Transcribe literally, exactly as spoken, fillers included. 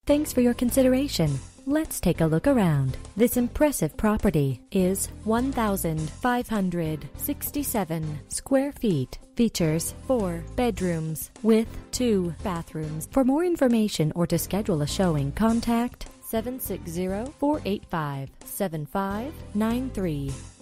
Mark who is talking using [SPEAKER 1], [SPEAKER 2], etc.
[SPEAKER 1] Thanks for your consideration. Let's take a look around. This impressive property is one thousand five hundred sixty-seven square feet. Features four bedrooms with two bathrooms. For more information or to schedule a showing, contact seven six zero, four eight five, seven five nine three.